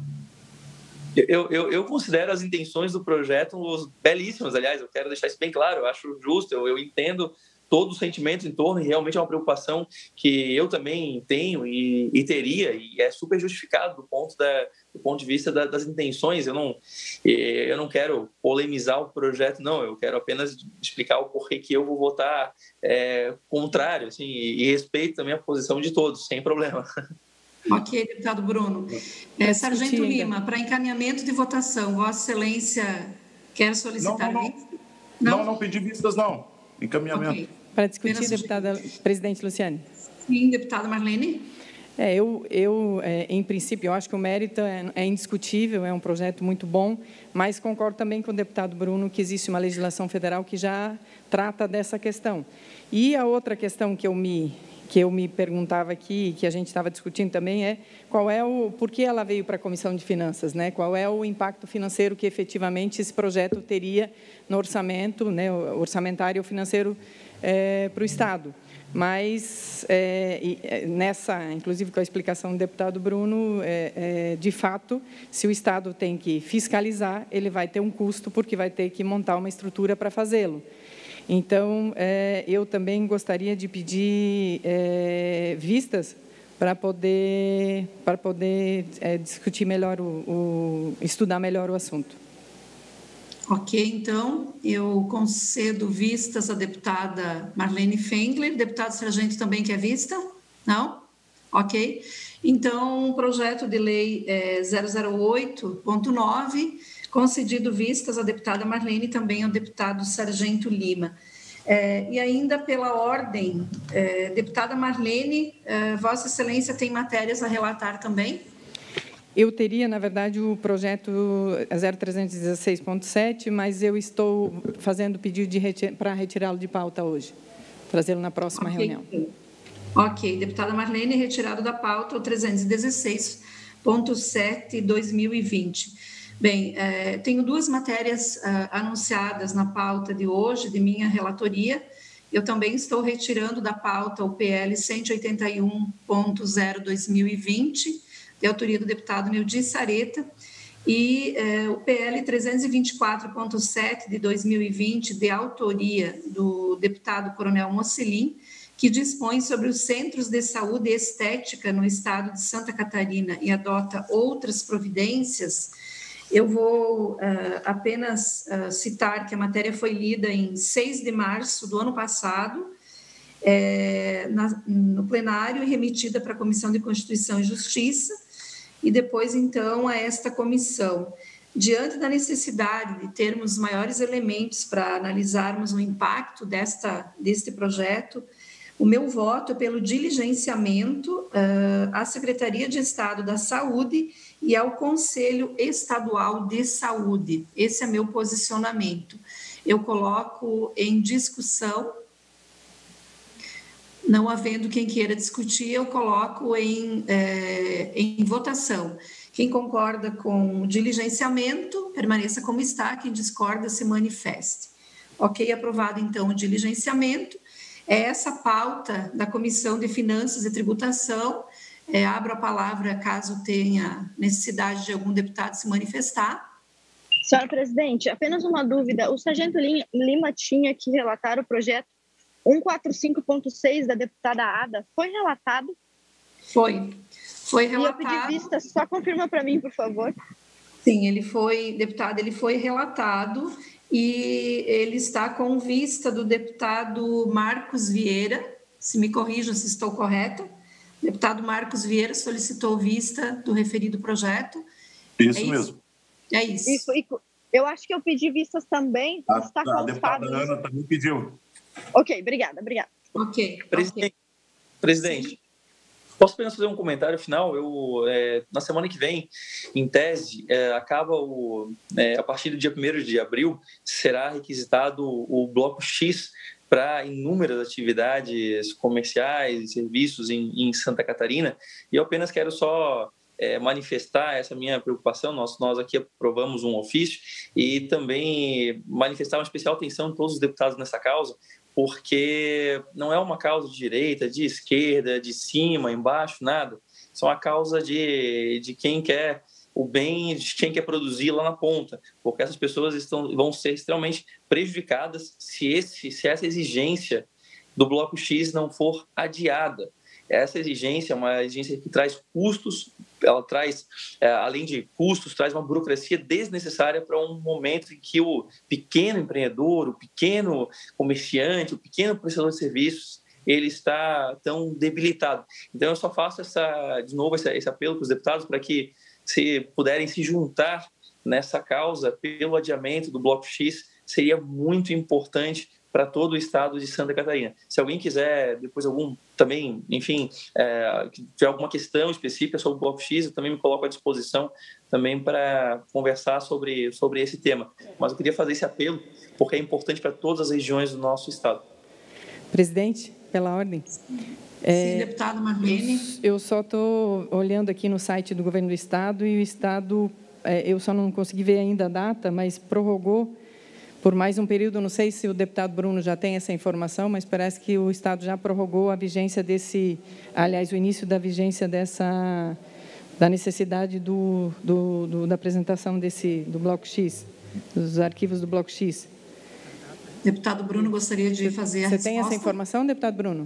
Eu, eu, eu considero as intenções do projeto belíssimas, aliás, eu quero deixar isso bem claro, eu acho justo, eu, eu entendo todo o sentimento em torno e realmente é uma preocupação que eu também tenho e, e teria, e é super justificado do ponto, da, do ponto de vista da, das intenções. Eu não, eu não quero polemizar o projeto, não, eu quero apenas explicar o porquê que eu vou votar é, contrário, assim, e, e respeito também a posição de todos, sem problema. Ok, deputado Bruno. É, Sargento Lima, para encaminhamento de votação, Vossa Excelência quer solicitar... Não, não, não, não? não, não pedi vistas, não. Encaminhamento. Okay. Para discutir, Apenas deputada presidente Luciane. Sim, deputada Marlene. É, eu, eu é, em princípio, eu acho que o mérito é, é indiscutível, é um projeto muito bom, mas concordo também com o deputado Bruno que existe uma legislação federal que já trata dessa questão. E a outra questão que eu me, que eu me perguntava aqui, que a gente estava discutindo também, é qual é o, por que ela veio para a Comissão de Finanças, né? Qual é o impacto financeiro que efetivamente esse projeto teria no orçamento, né, orçamentário ou financeiro é, para o Estado. Mas, é, nessa, inclusive com a explicação do deputado Bruno, é, é, de fato, se o Estado tem que fiscalizar, ele vai ter um custo, porque vai ter que montar uma estrutura para fazê-lo. Então, é, eu também gostaria de pedir é, vistas para poder, para poder é, discutir melhor, o, o, estudar melhor o assunto. Ok, então, eu concedo vistas à deputada Marlene Fengler. Deputado Sargento também quer vista? Não? Ok. Então, o projeto de lei é, zero zero oito ponto nove, concedido vistas à deputada Marlene e também ao deputado Sargento Lima. É, e ainda pela ordem, é, deputada Marlene, é, Vossa Excelência tem matérias a relatar também? Eu teria, na verdade, o projeto zero trezentos e dezesseis ponto sete, mas eu estou fazendo pedido de retir- para retirá-lo de pauta hoje, trazê-lo na próxima okay. reunião. Ok, deputada Marlene, retirado da pauta o trezentos e dezesseis ponto sete, dois mil e vinte. Bem, eh, tenho duas matérias ah, anunciadas na pauta de hoje, de minha relatoria. Eu também estou retirando da pauta o P L cento e oitenta e um ponto zero, dois mil e vinte, de autoria do deputado Neudi Sareta, e é, o P L trezentos e vinte e quatro ponto sete de dois mil e vinte, de autoria do deputado Coronel Mocelin, que dispõe sobre os centros de saúde estética no estado de Santa Catarina e adota outras providências. Eu vou uh, apenas uh, citar que a matéria foi lida em seis de março do ano passado, é, na, no plenário, e remetida para a Comissão de Constituição e Justiça, e depois, então, a esta comissão. Diante da necessidade de termos maiores elementos para analisarmos o impacto desta, deste projeto, o meu voto é pelo diligenciamento uh, à Secretaria de Estado da Saúde e ao Conselho Estadual de Saúde. Esse é meu posicionamento. Eu coloco em discussão, não havendo quem queira discutir, eu coloco em, é, em votação. Quem concorda com o diligenciamento, permaneça como está. Quem discorda, se manifeste. Ok, aprovado, então, o diligenciamento. É essa pauta da Comissão de Finanças e Tributação. É, abro a palavra caso tenha necessidade de algum deputado se manifestar. Senhora presidente, apenas uma dúvida. O sargento Lima tinha que relatar o projeto cento e quarenta e cinco ponto seis da deputada Ada. Foi relatado? Foi. Foi relatado. E eu pedi vista, só confirma para mim, por favor. Sim, ele foi, deputado, ele foi relatado e ele está com vista do deputado Marcos Vieira, se me corrijam se estou correta. O deputado Marcos Vieira solicitou vista do referido projeto. Isso, é mesmo. É isso. isso. Eu acho que eu pedi vistas também. A, está a deputada Ana também pediu. Ok, obrigada, obrigada. Ok. Presidente, okay. presidente posso apenas fazer um comentário final? Eu, é, na semana que vem, em tese, é, acaba o, é, a partir do dia primeiro de abril, será requisitado o bloco X para inúmeras atividades comerciais e serviços em, em Santa Catarina, e eu apenas quero só é, manifestar essa minha preocupação. Nós, nós aqui aprovamos um ofício e também manifestar uma especial atenção de todos os deputados nessa causa, porque não é uma causa de direita, de esquerda, de cima, embaixo, nada. Isso é uma causa de, de quem quer o bem, de quem quer produzir lá na ponta, porque essas pessoas estão, vão ser extremamente prejudicadas se, esse, se essa exigência do Bloco X não for adiada. Essa exigência é uma exigência que traz custos, ela traz, é, além de custos, traz uma burocracia desnecessária para um momento em que o pequeno empreendedor, o pequeno comerciante, o pequeno prestador de serviços, ele está tão debilitado. Então, eu só faço, essa, de novo, esse, esse apelo para os deputados para que, se puderem se juntar nessa causa pelo adiamento do Bloco X, seria muito importante para todo o estado de Santa Catarina. Se alguém quiser, depois algum também, enfim, é, tiver alguma questão específica sobre o Bloco X, eu também me coloco à disposição também para conversar sobre, sobre esse tema. Mas eu queria fazer esse apelo, porque é importante para todas as regiões do nosso estado. Presidente, pela ordem. É, Sim, deputado Marlene. Eu só estou olhando aqui no site do Governo do Estado e o Estado, é, eu só não consegui ver ainda a data, mas prorrogou por mais um período. Não sei se o deputado Bruno já tem essa informação, mas parece que o Estado já prorrogou a vigência desse, aliás, o início da vigência dessa, da necessidade do, do, do, da apresentação desse, do Bloco X, dos arquivos do Bloco X. Deputado Bruno, gostaria de fazer a Você resposta. tem essa informação, deputado Bruno?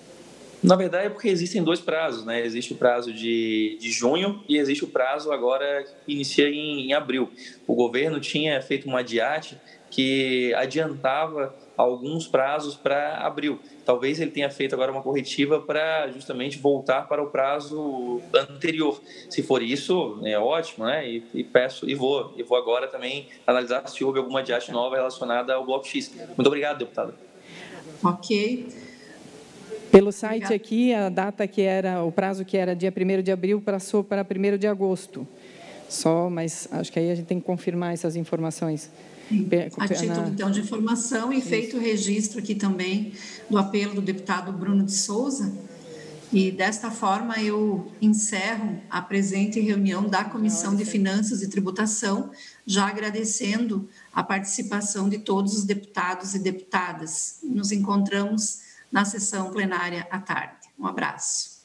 Na verdade, é porque existem dois prazos, né? Existe o prazo de, de junho e existe o prazo agora que inicia em, em abril. O governo tinha feito uma diate que adiantava alguns prazos para abril. Talvez ele tenha feito agora uma corretiva para justamente voltar para o prazo anterior. Se for isso, é ótimo, né? E, e peço e vou, e vou agora também analisar se houve alguma diate nova relacionada ao Bloco X. Muito obrigado, deputada. Ok. Pelo site aqui, a data que era, o prazo que era dia primeiro de abril passou para primeiro de agosto. Só, mas acho que aí a gente tem que confirmar essas informações. A título, então, de informação e feito o registro aqui também do apelo do deputado Bruno de Souza. E, desta forma, eu encerro a presente reunião da Comissão de Finanças e Tributação, já agradecendo a participação de todos os deputados e deputadas. Nos encontramos na sessão plenária à tarde. Um abraço.